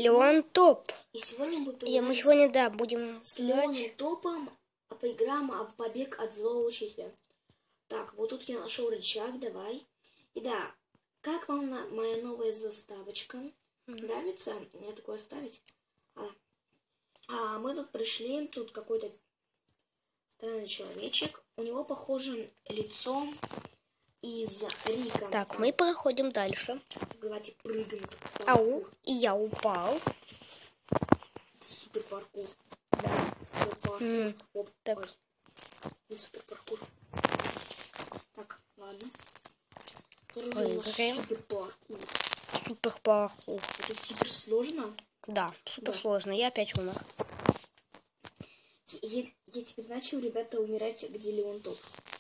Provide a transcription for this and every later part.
Леон Топ. И сегодня мы Мы сегодня, да, будем с Леоном Топом поиграем в побег от злого учителя. Так, вот тут я нашел рычаг, давай. И да, как вам моя новая заставочка? Нравится? Мне такое ставить? Мы тут пришли, тут какой-то странный человечек. У него похоже лицо из Рика. Так, мы проходим дальше. Давайте прыгаем. Ау, и я упал. Супер паркур. Да. Оп, так. Ой. Не супер паркур. Так, ладно. Прыгаем. Супер паркур. Супер паркур. Это супер сложно? Да, супер сложно. Я опять умер. Я теперь начал, ребята, умирать, где Леон Топ.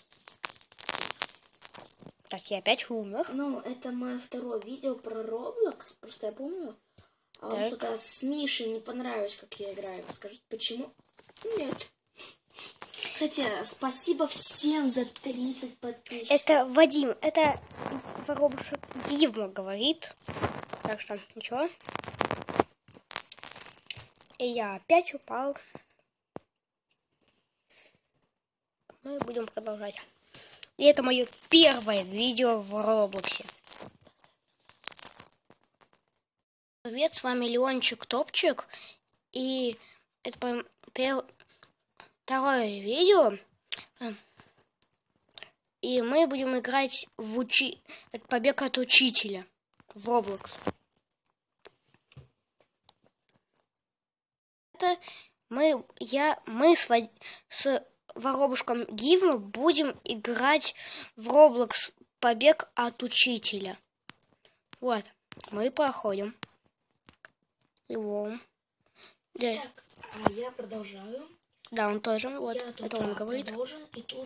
Так, я опять умер. Ну, это мое второе видео про Roblox. Просто я помню. А вам что-то с Мишей не понравилось, как я играю. Скажите, почему? Нет. Кстати, спасибо всем за 30 подписчиков. Это Вадим, это воробушек Гивма говорит. Так что, ничего. И я опять упал. Мы будем продолжать. И это мое первое видео в Роблоксе. Привет, с вами Леончик Топчик. И это второе видео. И мы будем играть в побег от учителя в Roblox. Это мы с воробушком Гивма будем играть в Roblox побег от учителя. Вот, мы проходим его. Так, я продолжаю. Да, он тоже. Вот, я тут, это он говорит. Продолжу, и тут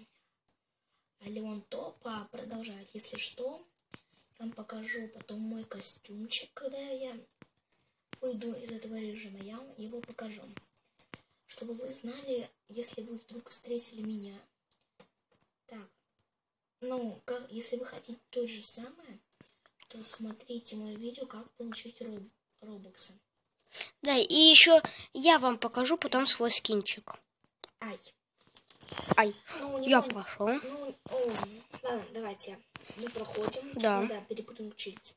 Леон Топ продолжает. Если что, я вам покажу потом мой костюмчик, когда я выйду из этого режима, я вам его покажу. Чтобы вы знали, если вы вдруг встретили меня. Так, ну, если вы хотите то же самое, то смотрите мое видео, как получить робоксы. Да, и еще я вам покажу потом свой скинчик. Ай, ну, я прошел. Ну, ладно, давайте. Мы проходим. Да. Да, переключить.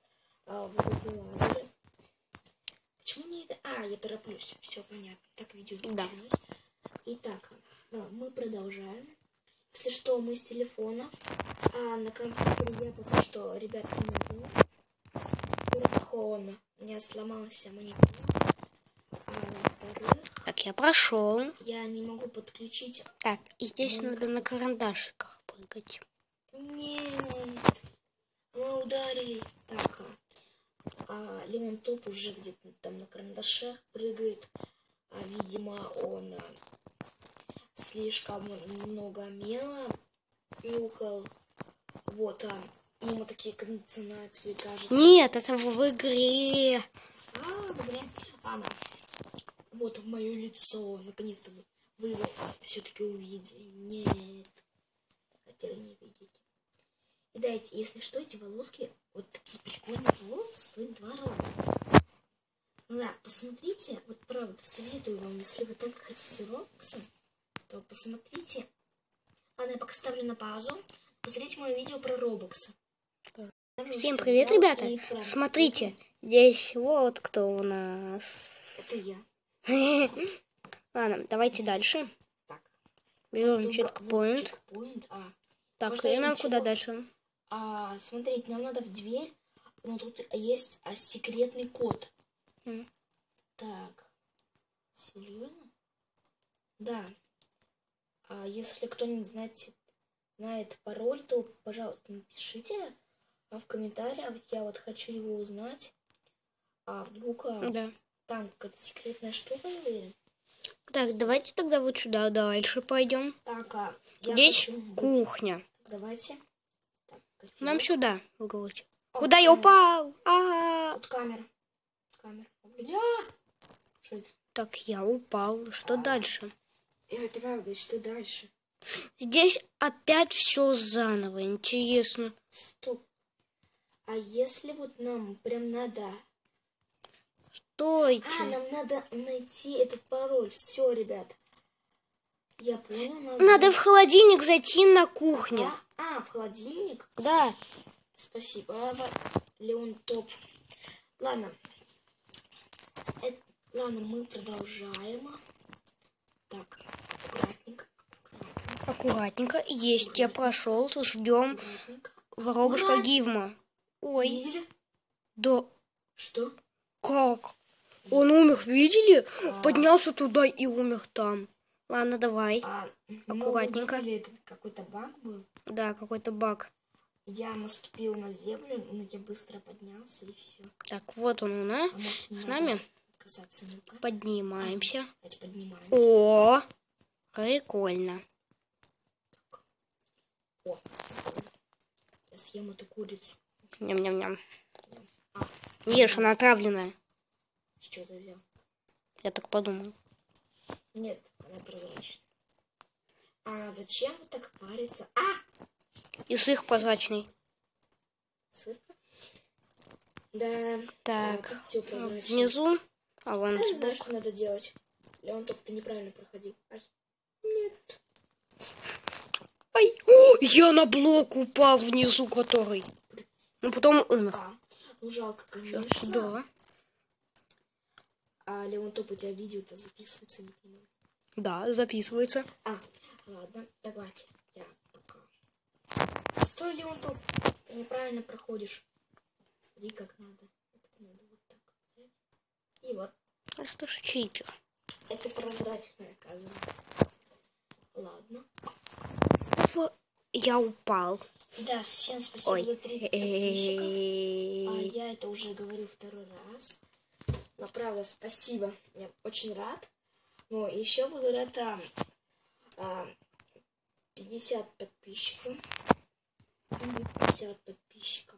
Почему не это? Я тороплюсь. Все понятно. Так видео не началось. Итак, мы продолжаем. Если что, мы с телефонов. На компьютере я пока что, ребят, не могу. Он у меня сломался монитор. Так, я прошел. Я не могу подключить. Так, и здесь надо на карандашиках прыгать. Нет. Мы ударились. Так, Леон Топ уже где-то там на карандашах прыгает. Видимо, он слишком много мела нюхал. Вот, ему такие кондиционации, кажется. Нет, это в игре. В игре. Вот мое лицо. Наконец-то вы его все-таки увидели. Нет. Хотели не видеть. И дайте, если что, эти волоски, вот такие прикольные волосы, стоят 2 рубля. Да, посмотрите, вот правда, советую вам, если вы так хотите робокса, то посмотрите. Ладно, я пока ставлю на паузу. Посмотрите мое видео про робокса. Всем привет, ребята. Смотрите, здесь вот кто у нас. Это я. Ладно, давайте дальше. Так. Берем чекпоинт. Так, и нам куда дальше? Смотрите, нам надо в дверь, но тут есть секретный код. Так. Серьезно? Да. Если кто-нибудь знает пароль, то, пожалуйста, напишите в комментариях. Я вот хочу его узнать. Вдруг там какая-то секретная штука, я уверен. Так, давайте тогда вот сюда дальше пойдем. Так, здесь кухня. Давайте. Так, нам сюда, вы говорите. Куда я упал? Вот камера. Что это? Так, я упал. Что дальше? Это правда, что дальше? Здесь опять все заново. Интересно. Стоп. А если вот нам прям надо стойте. нам надо найти этот пароль. Все, ребят. Я понял. Надо в холодильник зайти на кухне. В холодильник? Да. Спасибо, Леон Топ. Ладно. Ладно, мы продолжаем. Так, аккуратненько. Аккуратненько. Есть, я прошел. Ждем воробушка Гивма. Ой. Видели? Да. Что? Как? Он умер, видели? Поднялся туда и умер там. Ладно, давай. Аккуратненько. Видели, это какой-то баг был? Да, какой-то баг. Я наступил на землю, но я быстро поднялся и все. Так, вот он у нас. С нами. Поднимаемся. Давайте поднимаемся. О, прикольно. Так. О, я съем эту курицу. Ням-ням-ням. Видишь, она отравленная. С чего ты взял? Я так подумал. Нет, она прозрачная. А зачем вот так париться? И сыр прозрачный. Сыр? Да. Так, тут все прозрачно. внизу. А вон Я не знаю, что надо делать. Леон, только ты неправильно проходил. Нет. Ай, о, я на блок упал внизу, который. Ну, потом умер. Ну, жалко, конечно. Да. А Леон Топ, у тебя видео-то записывается, не понимаю. Да, записывается. Ладно, давайте. Я пока. Стой, Леон Топ, ты неправильно проходишь. Смотри, как надо. Это надо вот так взять. И вот. Что ж, чичу. Это прозрачное, оказывается. Ладно. Я упал. Да, всем спасибо за 30 подписчиков. Я это уже говорю второй раз. Но правда, спасибо. Я очень рад. Но еще буду рад 50 подписчиков. 50 подписчиков.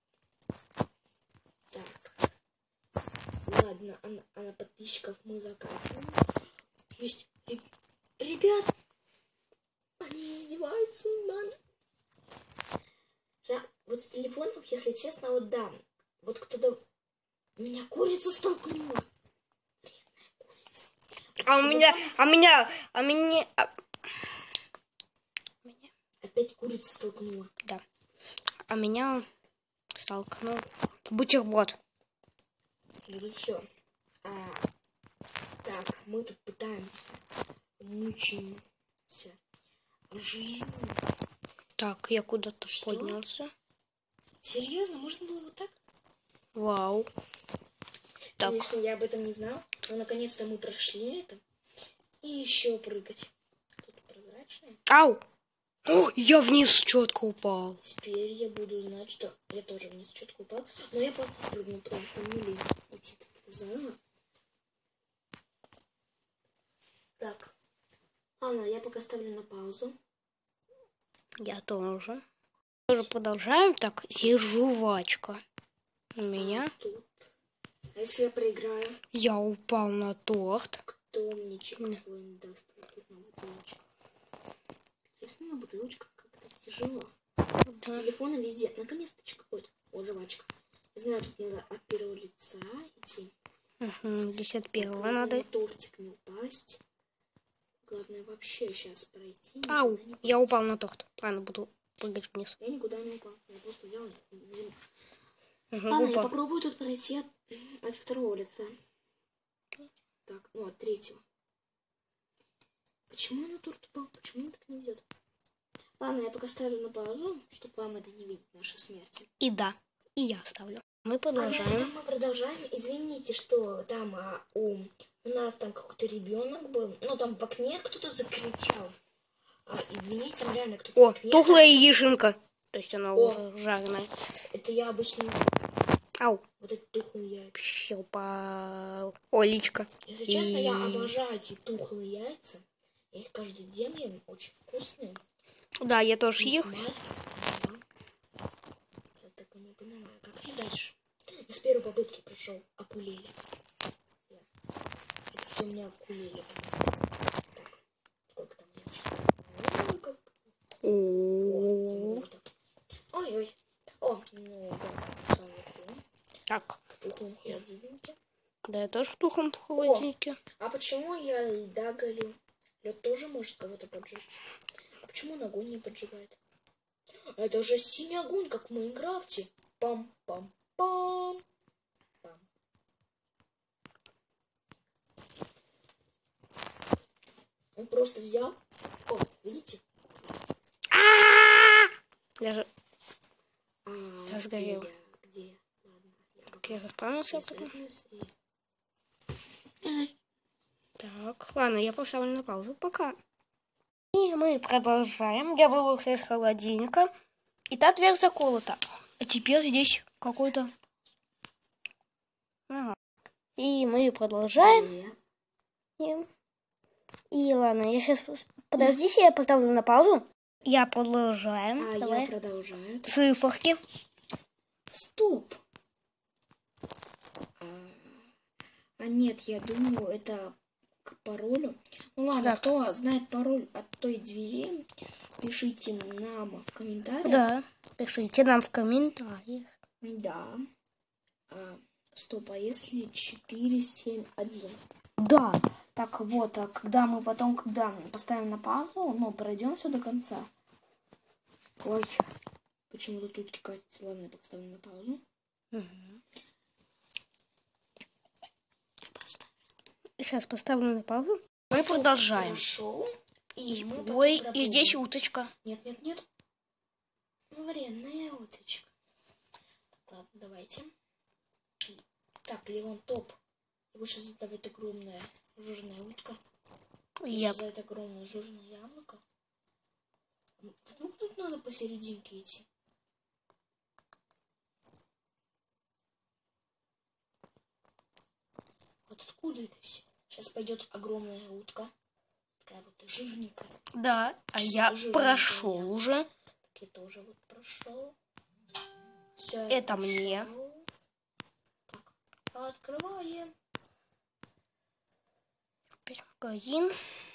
Так. Ладно, а на подписчиков мы заканчиваем. Есть. Ребят, они издеваются над нами. Вот с телефонов, если честно, вот да. Вот кто-то... Меня курица столкнула. Вредная курица. Опять курица столкнула. Да. А меня столкнул бутерброд. Ну все. Так, мы тут пытаемся. Мучаемся жизнью. Так, я куда-то поднялся. Серьезно? Можно было вот так? Вау. Так. Конечно, я об этом не знал. Но наконец-то мы прошли это. И еще прыгать. Тут прозрачное. Ау! О, я вниз четко упал. Теперь я буду знать, что я тоже вниз четко упал. Но я просто прыгну, потому что не лень идти заново. Так. Ладно, я пока ставлю на паузу. Я тоже. Тоже продолжаем. Так, здесь жвачка. У меня. Тут. А если я проиграю? Я упал на торт. Кто мне чекпоинт даст? Тут на бутылочку. Если на бутылочках как-то тяжело. Да. С телефона везде. Наконец-то чекпоинт. О, жвачка. Я знаю, тут надо от первого лица идти. Угу, 51-го надо. На тортик не упасть. Главное вообще сейчас пройти. Ау, я упал на торт. Ладно, буду прыгать вниз. Я никуда не упал. Я просто взял землю. Угу, Ладно, упал. я попробую тут пройти от второго лица. Так, ну от третьего. Почему на торт упал? Почему он так не везет? Ладно, я пока ставлю на паузу, чтобы вам это не видеть, наши смерти. И да, и я ставлю. Мы А продолжаем. на этом мы продолжаем. Извините, что там у нас там какой-то ребенок был. Ну, там в окне кто-то закричал. Извините, там реально кто-то О, в окне. тухлая яишенка. То есть она уже жареная. Это я обычно... Ау. Вот эти тухлые яйца. Щелпал. О, личка. Если честно, я обожаю эти тухлые яйца. Я их каждый день ем. Очень вкусные. Да, я тоже их. Я так и не понимаю, как же дальше. Я с первой попытки прошел акулеле. Это у меня акулеле. Так, сколько там яиц? Ой-ой. О, ну да, самое. Так. В тухлом холодильнике. Да, я тоже духом в холодильнике. А почему я льда галю? Лед тоже может кого-то поджечь. А почему он огонь не поджигает? Это же синий огонь, как в Майнкрафте. Пам-пам-пам. Пам. Он просто взял. О, видите? Я же А, сгорел. Где? Ладно, Я расправился. присоединюсь и... Так, ладно, я поставлю на паузу. Пока. И мы продолжаем. Я вылез из холодильника. И та дверь заколота. А теперь здесь какой-то... Ага. И мы продолжаем. И ладно, я сейчас... Подождите, я поставлю на паузу. Я продолжаю. Давай. Я продолжаю. Циферки. Стоп. Нет, я думаю, это к паролю. Ну ладно, Так. кто знает пароль от той двери, пишите нам в комментариях. Да, пишите нам в комментариях. Да. Стоп, а если 471? Да. Так вот, а когда мы поставим на паузу, ну, пройдем все до конца. Ой, почему-то тут катится. Ладно, я поставлю на паузу. Сейчас поставлю на паузу. Мы продолжаем. Хорошо. И мы Ой, потом и здесь уточка. Нет. Вареная уточка. Так, ладно, давайте. Так, Леон топ. Его сейчас задавит огромная жирная утка. Задавит огромное жирное яблоко. Вдруг тут надо посерединке идти. Вот откуда это все? Сейчас пойдет огромная утка. Такая вот жирненькая. Да, а я прошел уже. Так я тоже вот прошел. Все, это мне. Так, открываем. Опять магазин.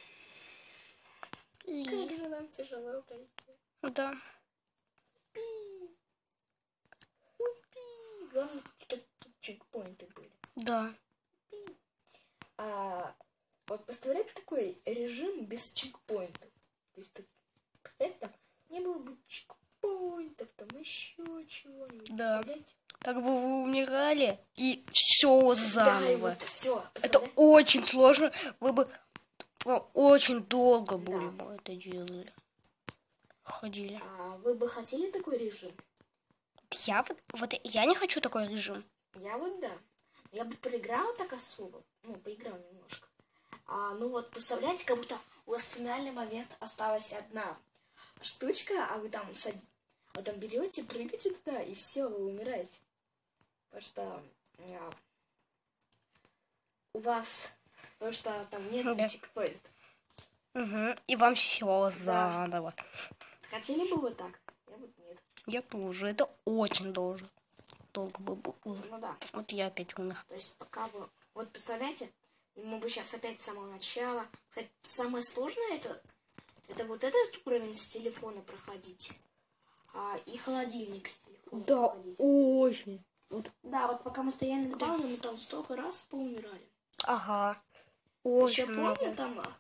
Как же нам тяжело пройти. Да. Главное, чтобы тут чекпоинты были. Да. Вот представлять такой режим без чекпоинтов. То есть представлять, там не было бы чекпоинтов, там еще чего-нибудь. Да. Так бы вы умирали и все заново. Да, и вот все. Это очень сложно. Вы бы очень долго будем это делали. Ходили. А вы бы хотели такой режим? Я не хочу такой режим. Я вот да. Я бы поиграл так особо. Ну, поиграл немножко. Ну вот, представляете, как будто у вас в финальный момент осталась одна штучка, а вы там берете, прыгаете туда, и все, вы умираете. Потому что потому что там нет чекпоинта. И вам все заново. Хотели бы вы так? Я вот нет. Я тоже. Это очень долго бы было. Ну да. Вот я опять умер. То есть пока вы... Вот представляете, мы бы сейчас опять с самого начала... Кстати, самое сложное это вот этот уровень с телефона проходить. И холодильник с телефона проходить. Очень. Да, вот пока мы стояли на паузе, мы там столько раз поумирали. Ага. Еще помню,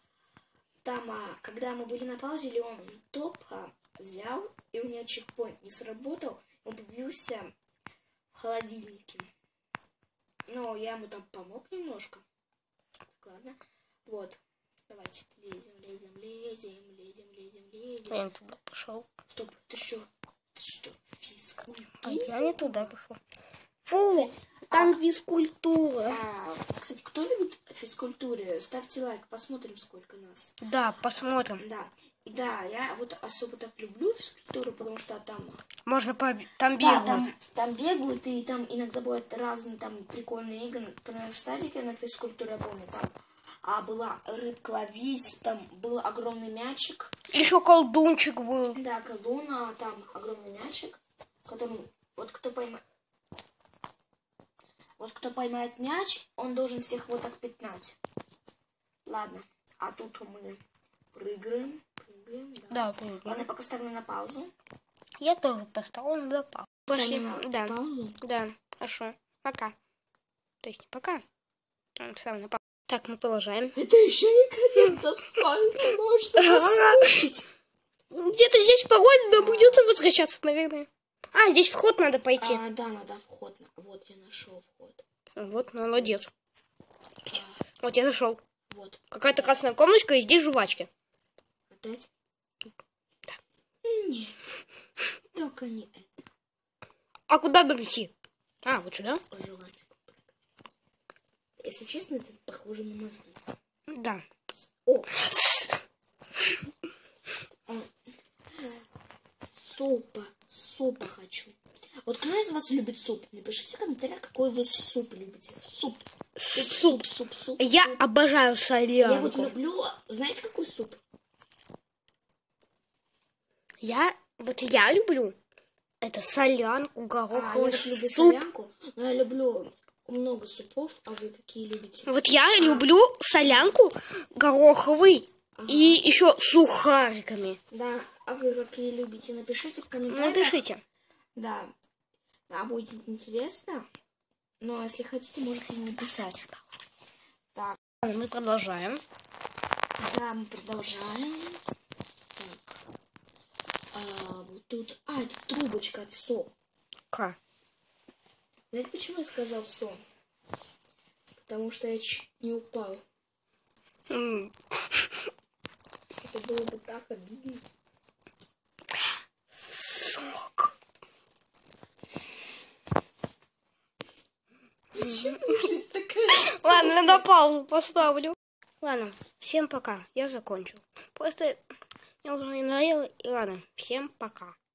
когда мы были на паузе, Леон топ взял, и у него чекпоинт не сработал, он появился в холодильнике. Но я ему там помог немножко. Так, ладно. Вот. Давайте. Лезем. Я не туда пошел. Стоп, ты что? Физкультура? А я не туда пошел. Фу, там физкультура. Кстати, кто любит физкультуру? Ставьте лайк, посмотрим, сколько нас. Да, посмотрим. Да. И да, я вот особо так люблю физкультуру, потому что там... Можно там бегают. Да, там бегают, и там иногда бывают разные там прикольные игры. Например, в садике на физкультуре, я помню, там была рыбка ловить, там был огромный мячик. Еще колдунчик был. Да, колдун, там огромный мячик, которым кто поймает мяч, он должен всех вот так пятнать. Ладно, а тут мы прыгаем. Да, прыгаем. Ладно, пока ставлю на паузу. Я тоже поставила на паузу. Ставим на паузу? Да, хорошо. Пока. То есть не пока. Ставим на паузу. Так, мы продолжаем. Это еще не конец, да сколько можно послушать? Где-то здесь пароль, но придется возвращаться, наверное. А, здесь вход надо пойти. Да, надо вход. Вот я нашел вход. Вот, молодец. А, Вот я зашел. вот. Какая-то красная комнатка, и здесь жвачки. Опять? Да. Нет. Только не это. А куда нам идти? А, вот сюда? Жвачку. Если честно, это похоже на мозги. Да. О! Супа хочу. Вот кто из вас любит суп? Напишите в комментариях, какой вы суп любите. Суп. Суп. Суп. Я обожаю Я вот солянку. люблю, знаете, какой суп? Я люблю. Это солянку, Я гороховый вот люблю суп. солянку, но я люблю много супов, а вы какие любите? Вот я люблю солянку, гороховый и еще сухариками. Да, а вы какие любите? Напишите в комментариях. Напишите. Да, будет интересно. Но если хотите, можете написать. Так, Мы продолжаем. да, мы продолжаем. Так. Вот тут... это трубочка от сон. К. Знаете, почему я сказал сон? Потому что я чуть не упал. Это было бы так обидно. Сок. Почему жизнь такая? Ладно, я на паузу поставлю. Ладно, всем пока. Я закончил. Просто мне уже не надоело. И ладно, всем пока.